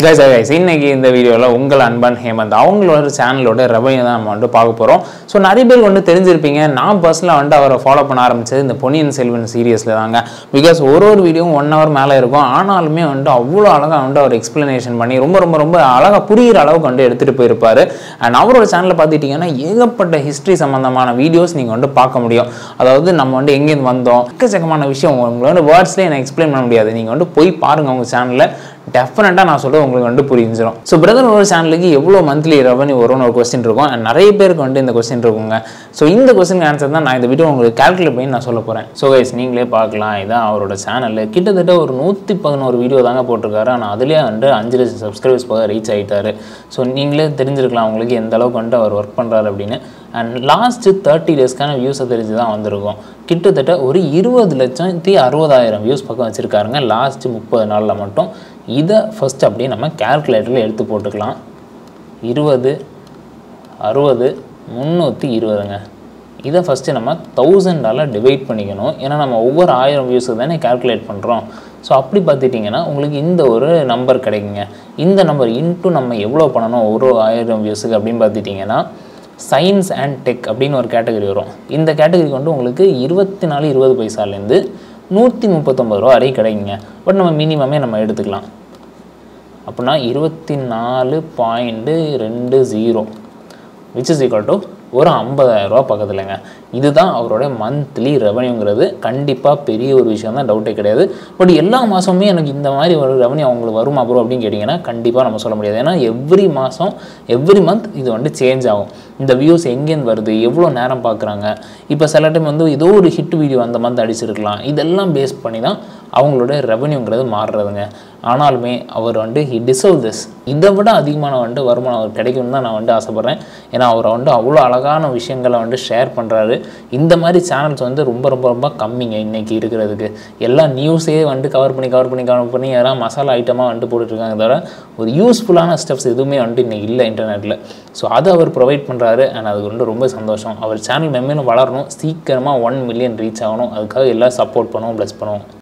guys இன்னைக்கு இந்த வீடியோல உங்கள் அன்பன் ஹேமந்த் அவங்களோட சேனலோட ரெவென்யூ தான் நம்ம வந்து பார்க்க போறோம். சோ நிறைய பேர் வந்து தெரிஞ்சிருப்பீங்க. நான் பர்சனலா வந்து அவரை ஃபாலோ பண்ண ஆரம்பிச்சது இந்த பொன்னியின் செல்வன் சீரிஸ்ல தாங்க. பிகாஸ் ஒரு வீடியோவும் 1 hour மேல இருக்கும். ஆனாலுமே வந்து அவ்வளவு அழகா வந்து அவர் எக்ஸ்பிளனேஷன் பண்ணி ரொம்ப அழகா புரியுற அளவுக்கு வந்து எடுத்துட்டு போயிருப்பாரு. அண்ட் அவரோட சேனல்ல பாத்துட்டீங்கன்னா ஏகப்பட்ட ஹிஸ்டரி சம்பந்தமான வீடியோஸ் நீங்க வந்து பார்க்க முடியும். அதாவது நம்ம வந்து எங்க இருந்து வந்தோம், எக்கச்சக்கமான விஷயம் உங்களை வந்து வேர்ட்ஸ்லயே எனக்கு எக்ஸ்பிளைன் பண்ண முடியாது. நீங்க வந்து போய் பாருங்க உங்க சேனல்ல. டெஃபினட்டா நான் சொல்றது உங்களுக்கு வந்து புரிஞ்சிடும். ஸோ பிரதர் ஒரு சேனலுக்கு எவ்வளோ மந்த்லி ரெவன்யூ வரும்னு ஒரு கொஸ்டின் இருக்கும். அண்ட் நிறைய பேருக்கு வந்து இந்த கொஸ்டின் இருக்குங்க. ஸோ இந்த கொஸ்டின் ஆன்சர் தான் நான் இந்த வீடியோ உங்களுக்கு கால்குலேட் பண்ணி நான் சொல்ல போறேன். ஸோ கைஸ் நீங்களே பார்க்கலாம், இதான் அவரோட சேனல். கிட்டத்தட்ட ஒரு 111 வீடியோ தாங்க போட்டிருக்காரு. ஆனால் அதுலேயே வந்து 5 லட்சம் சப்ஸ்கிரைபர்ஸ் போக ரீச் ஆகிட்டாரு. ஸோ நீங்களே தெரிஞ்சிருக்கலாம் உங்களுக்கு எந்த அளவுக்கு வந்து அவர் ஒர்க் பண்ணுறாரு அப்படின்னு. அண்ட் லாஸ்ட் 30 டேஸ்க்கான வியூஸை தெரிஞ்சு தான் வந்திருக்கும். கிட்டத்தட்ட ஒரு 20,60,000 வியூஸ் பக்கம் வச்சுருக்காருங்க லாஸ்ட் 30 நாளில் மட்டும். இதை ஃபஸ்ட் அப்படியே நம்ம கேல்குலேட்டரில் எடுத்து போட்டுக்கலாம். 20, 60, 320ங்க. இதை ஃபஸ்ட்டு நம்ம 1000ஆல் டிவைட் பண்ணிக்கணும். ஏன்னா நம்ம ஒவ்வொரு 1000 வியூஸுக்கு தானே கேல்குலேட் பண்ணுறோம். ஸோ அப்படி பார்த்துட்டிங்கன்னா உங்களுக்கு இந்த ஒரு நம்பர் கிடைக்குங்க. இந்த நம்பர் இன்ட்டு நம்ம எவ்வளோ பண்ணணும் ஒரு 1000 வியூஸுக்கு அப்படின்னு பார்த்துட்டிங்கன்னா சயின்ஸ் அண்ட் டெக் அப்படின்னு ஒரு கேட்டகரி வரும். இந்த கேட்டகரிக்கு வந்து உங்களுக்கு 24.20 பைசாலேருந்து 139 ரூபா வரை கிடைக்குங்க. பட் நம்ம மினிமமே நம்ம எடுத்துக்கலாம். அப்படின்னா 24.20 விச் இஸ் ஈக்குவல் டு ஒரு 50,000 ரூபா பக்கத்துலங்க. இதுதான் அவரோட மந்த்லி ரெவன்யூங்கிறது. கண்டிப்பாக பெரிய ஒரு விஷயம் தான், டவுட்டே கிடையாது. பட் எல்லா மாதமுமே எனக்கு இந்த மாதிரி ஒரு ரெவன்யூ அவங்களுக்கு வருமா ப்ரோ அப்படின்னு கேட்டிங்கன்னா கண்டிப்பாக நம்ம சொல்ல முடியாது. ஏன்னா எவ்ரி மந்த் இது வந்து சேஞ்ச் ஆகும். இந்த வியூஸ் எங்கேருந்து வருது, எவ்வளோ நேரம் பார்க்குறாங்க. இப்போ சில டைம் வந்து ஏதோ ஒரு ஹிட் வீடியோ அந்த மந்த் அடிச்சிருக்கலாம். இதெல்லாம் பேஸ் பண்ணி தான் அவங்களோட ரெவன்யூங்கிறது மாறுறதுங்க. ஆனாலுமே அவர் வந்து ஹி டிசர்வ் திஸ். இதை விட அதிகமான வந்து வருமானம் அவர் கிடைக்கும்னு தான் நான் வந்து ஆசைப்பட்றேன். ஏன்னா அவர் வந்து அவ்வளோ அழகான விஷயங்களை வந்து ஷேர் பண்ணுறாரு. இந்த மாதிரி சேனல்ஸ் வந்து ரொம்ப கம்மிங்க இன்றைக்கி இருக்கிறதுக்கு. எல்லா நியூஸே வந்து கவர் பண்ணி யாராவது மசாலா ஐட்டமாக வந்து போட்டுட்ருக்காங்க. தவிர ஒரு யூஸ்ஃபுல்லான ஸ்டெப்ஸ் எதுவுமே வந்துட்டு இன்றைக்கி இல்லை இன்டர்நெட்டில். ஸோ அதை அவர் ப்ரொவைட் பண்ணுறாரு. அண்ட் அதுக்கு வந்து ரொம்ப சந்தோஷம். அவர் சேனல் மென்மேலும் வளரணும், சீக்கிரமாக 1 மில்லியன் ரீச் ஆகணும். அதுக்காக எல்லாம் சப்போர்ட் பண்ணுவோம், ப்ளஸ் பண்ணுவோம்.